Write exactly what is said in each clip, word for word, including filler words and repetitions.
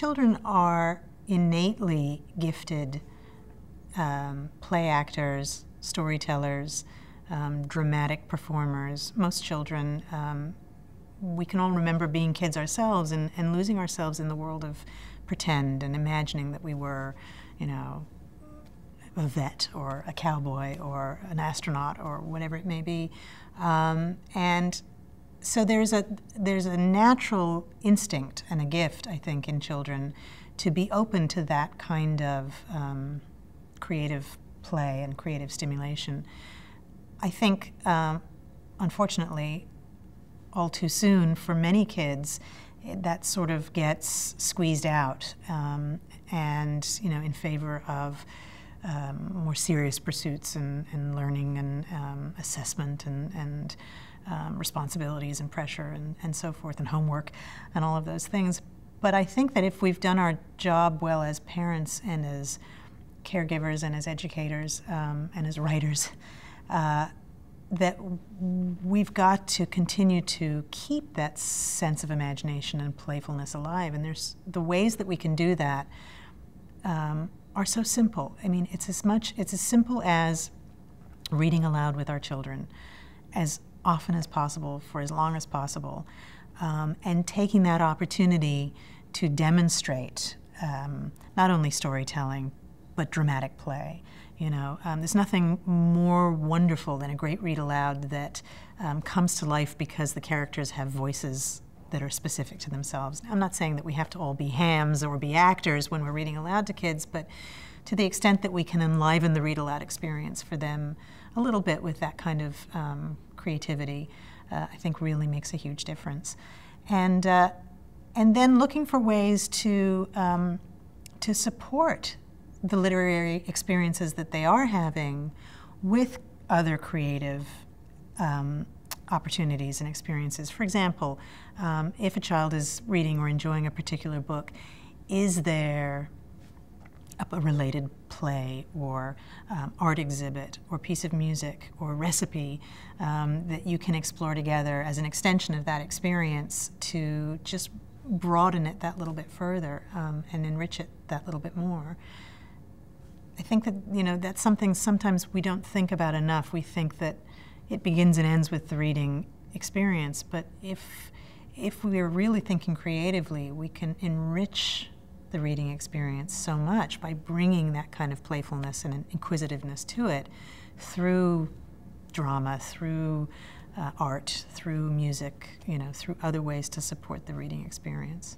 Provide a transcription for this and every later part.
children are innately gifted um, play actors, storytellers, um, dramatic performers. Most children, um, we can all remember being kids ourselves and, and losing ourselves in the world of pretend and imagining that we were, you know, a vet or a cowboy or an astronaut or whatever it may be. Um, and so there's a, there's a natural instinct and a gift, I think, in children to be open to that kind of um, creative play and creative stimulation. I think, um, unfortunately, all too soon for many kids, that sort of gets squeezed out um, and, you know, in favor of um, more serious pursuits and, and learning and um, assessment and, and um, responsibilities and pressure and, and so forth, and homework and all of those things. But I think that if we've done our job well as parents and as caregivers and as educators um, and as writers, uh, that we've got to continue to keep that sense of imagination and playfulness alive. And there's the ways that we can do that um, are so simple. I mean, it's as much, it's as simple as reading aloud with our children as often as possible for as long as possible, um, and taking that opportunity to demonstrate um, not only storytelling, but dramatic play. You know, um, there's nothing more wonderful than a great read aloud that um, comes to life because the characters have voices that are specific to themselves. I'm not saying that we have to all be hams or be actors when we're reading aloud to kids, but to the extent that we can enliven the read aloud experience for them a little bit with that kind of um, creativity, uh, I think really makes a huge difference. And, uh, and then looking for ways to, um, to support the literary experiences that they are having with other creative um, opportunities and experiences. For example, um, if a child is reading or enjoying a particular book, is there a, a related play or um, art exhibit or piece of music or recipe um, that you can explore together as an extension of that experience to just broaden it that little bit further um, and enrich it that little bit more? I think that, you know, that's something sometimes we don't think about enough. We think that it begins and ends with the reading experience, but if, if we're really thinking creatively, we can enrich the reading experience so much by bringing that kind of playfulness and inquisitiveness to it through drama, through uh, art, through music, you know, through other ways to support the reading experience.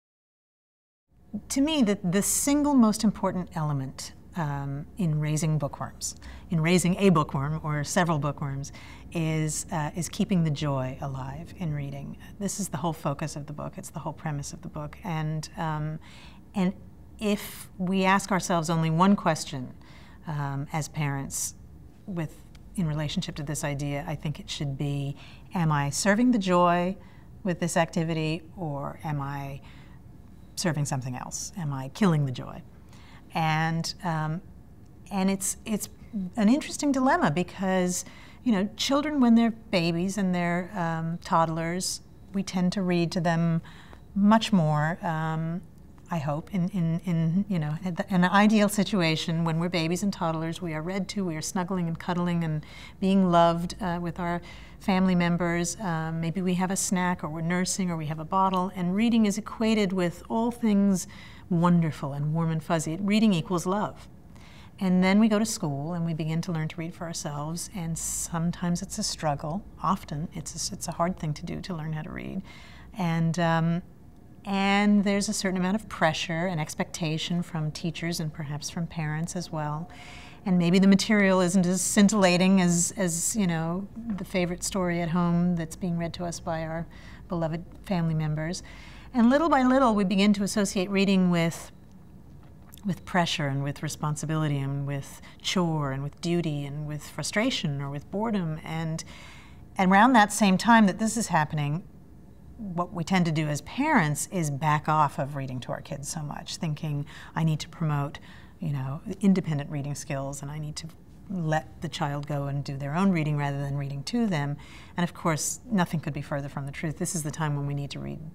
To me, the, the single most important element Um, in raising bookworms, in raising a bookworm or several bookworms, is, uh, is keeping the joy alive in reading. This is the whole focus of the book. It's the whole premise of the book. And, um, and if we ask ourselves only one question um, as parents with, in relationship to this idea, I think it should be, am I serving the joy with this activity, or am I serving something else? Am I killing the joy? And, um, and it's, it's an interesting dilemma because, you know, children when they're babies and they're um, toddlers, we tend to read to them much more, um, I hope, in, in, in, you know, in an ideal situation when we're babies and toddlers, we are read to, we are snuggling and cuddling and being loved uh, with our family members. Um, maybe we have a snack, or we're nursing, or we have a bottle, and reading is equated with all things wonderful and warm and fuzzy. Reading equals love. And then we go to school and we begin to learn to read for ourselves, and sometimes it's a struggle. Often it's a, it's a hard thing to do, to learn how to read. And, um, and there's a certain amount of pressure and expectation from teachers and perhaps from parents as well. And maybe the material isn't as scintillating as, as you know, the favorite story at home that's being read to us by our beloved family members. And little by little, we begin to associate reading with, with pressure and with responsibility and with chore and with duty and with frustration or with boredom. And, and around that same time that this is happening, what we tend to do as parents is back off of reading to our kids so much, thinking, I need to promote, you know, independent reading skills, and I need to let the child go and do their own reading rather than reading to them. And of course, nothing could be further from the truth. This is the time when we need to read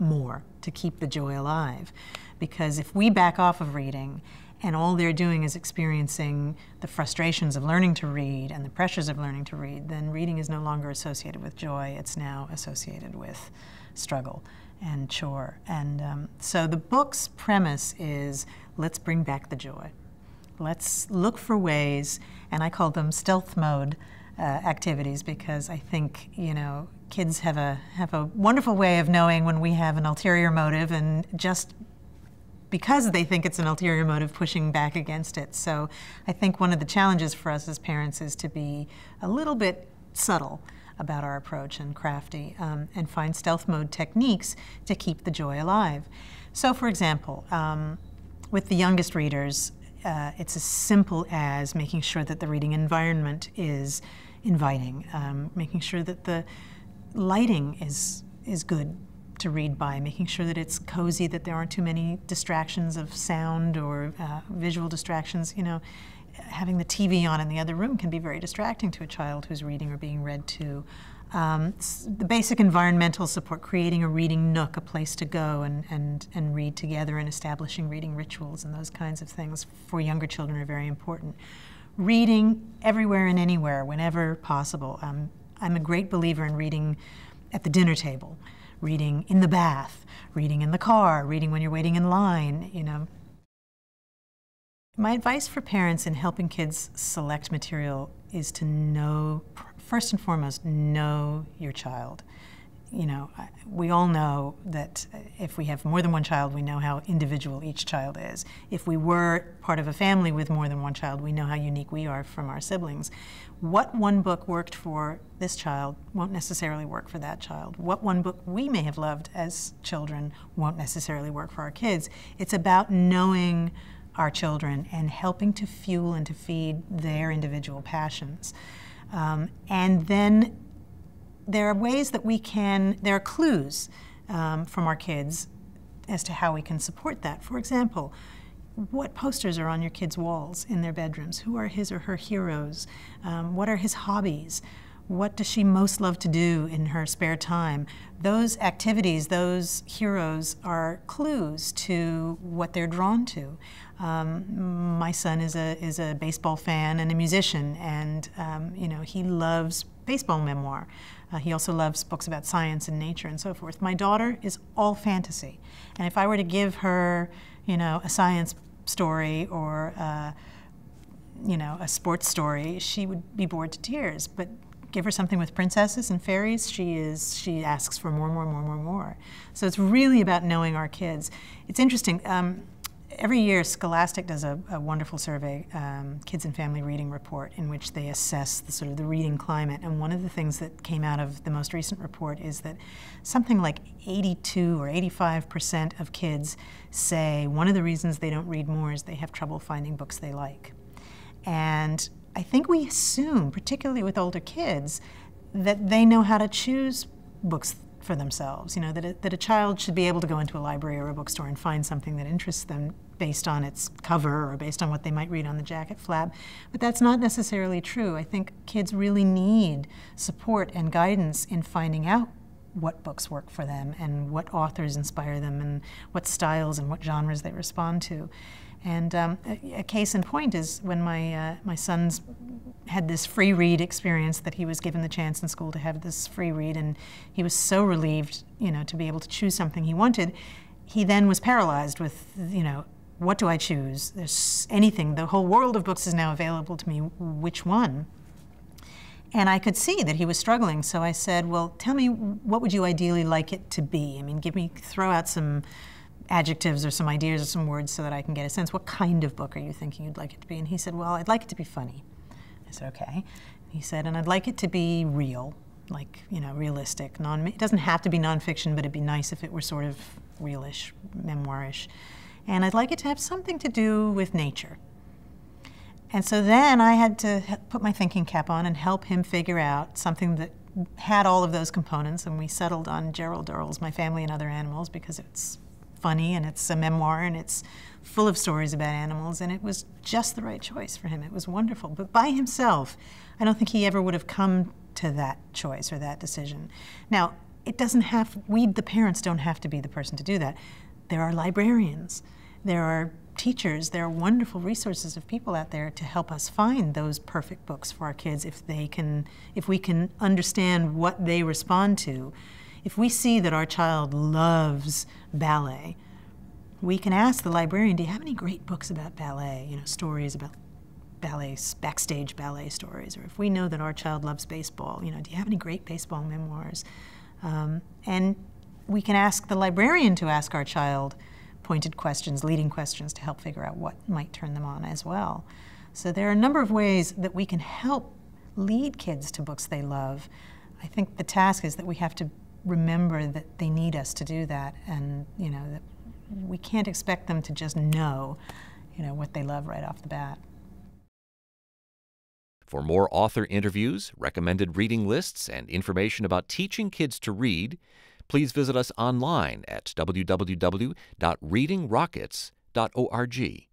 more to keep the joy alive. Because if we back off of reading and all they're doing is experiencing the frustrations of learning to read and the pressures of learning to read, then reading is no longer associated with joy, it's now associated with struggle and chore. And um, so the book's premise is, let's bring back the joy. Let's look for ways, and I call them stealth mode uh, activities, because I think, you know, kids have a, have a wonderful way of knowing when we have an ulterior motive, and just because they think it's an ulterior motive, pushing back against it. So I think one of the challenges for us as parents is to be a little bit subtle about our approach and crafty, um, and find stealth mode techniques to keep the joy alive. So for example, um, with the youngest readers, uh, it's as simple as making sure that the reading environment is inviting, um, making sure that the lighting is, is good to read by, making sure that it's cozy, that there aren't too many distractions of sound or uh, visual distractions. You know, having the T V on in the other room can be very distracting to a child who's reading or being read to. Um, the basic environmental support, creating a reading nook, a place to go and, and, and read together, and establishing reading rituals and those kinds of things for younger children are very important. Reading everywhere and anywhere, whenever possible. Um, I'm a great believer in reading at the dinner table, reading in the bath, reading in the car, reading when you're waiting in line, you know. My advice for parents in helping kids select material is to know, first and foremost, know your child. You know, we all know that if we have more than one child, we know how individual each child is. If we were part of a family with more than one child, we know how unique we are from our siblings. What one book worked for this child won't necessarily work for that child. What one book we may have loved as children won't necessarily work for our kids. It's about knowing our children and helping to fuel and to feed their individual passions. Um, and then there are ways that we can, there are clues um, from our kids as to how we can support that. For example, what posters are on your kids' walls in their bedrooms? Who are his or her heroes? Um, what are his hobbies? What does she most love to do in her spare time? Those activities, those heroes are clues to what they're drawn to. Um, my son is a, is a baseball fan and a musician, and um, you know, he loves baseball memoir. Uh, he also loves books about science and nature and so forth. My daughter is all fantasy, and if I were to give her, you know, a science story or uh, you know, a sports story, she would be bored to tears. But give her something with princesses and fairies, she is she asks for more, more, more, more, more. So it's really about knowing our kids. It's interesting. Um, Every year, Scholastic does a, a wonderful survey, um, Kids and Family Reading Report, in which they assess the sort of the reading climate. And one of the things that came out of the most recent report is that something like eighty-two or eighty-five percent of kids say one of the reasons they don't read more is they have trouble finding books they like. And I think we assume, particularly with older kids, that they know how to choose books for themselves, you know, that a, that a child should be able to go into a library or a bookstore and find something that interests them based on its cover or based on what they might read on the jacket flap. But that's not necessarily true. I think kids really need support and guidance in finding out what books work for them and what authors inspire them and what styles and what genres they respond to. And um, a, a case in point is when my, uh, my sons had this free read experience, that he was given the chance in school to have this free read, and he was so relieved, you know, to be able to choose something he wanted. He then was paralyzed with, you know, what do I choose? There's anything, the whole world of books is now available to me, which one? And I could see that he was struggling, so I said, well, tell me, what would you ideally like it to be? I mean, give me, throw out some adjectives or some ideas or some words so that I can get a sense. What kind of book are you thinking you'd like it to be? And he said, well, I'd like it to be funny. I said, okay. He said, and I'd like it to be real, like, you know, realistic. Non, it doesn't have to be nonfiction, but it'd be nice if it were sort of realish, memoirish. And I'd like it to have something to do with nature. And so then I had to put my thinking cap on and help him figure out something that had all of those components, and we settled on Gerald Durrell's My Family and Other Animals because it's funny and it's a memoir and it's full of stories about animals, and it was just the right choice for him. It was wonderful. But by himself, I don't think he ever would have come to that choice or that decision. Now, it doesn't have, we, the parents, don't have to be the person to do that. There are librarians, there are teachers, there are wonderful resources of people out there to help us find those perfect books for our kids if they can, if we can understand what they respond to. If we see that our child loves ballet, we can ask the librarian, do you have any great books about ballet, you know, stories about ballet, backstage ballet stories? Or if we know that our child loves baseball, you know, do you have any great baseball memoirs? Um, and we can ask the librarian to ask our child pointed questions, leading questions to help figure out what might turn them on as well. So there are a number of ways that we can help lead kids to books they love. I think the task is that we have to remember that they need us to do that, and you know that we can't expect them to just know, you know, what they love right off the bat. For more author interviews, recommended reading lists, and information about teaching kids to read, please visit us online at w w w dot reading rockets dot org.